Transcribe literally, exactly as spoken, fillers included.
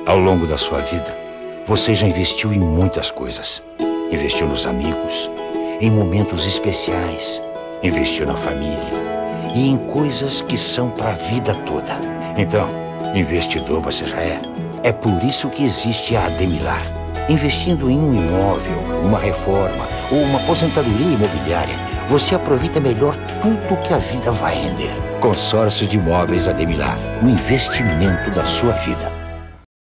Ao longo da sua vida, você já investiu em muitas coisas. Investiu nos amigos, em momentos especiais, investiu na família e em coisas que são para a vida toda. Então, investidor você já é. É por isso que existe a Ademilar. Investindo em um imóvel, uma reforma ou uma aposentadoria imobiliária, você aproveita melhor tudo que a vida vai render. Consórcio de Imóveis Ademilar, o investimento da sua vida.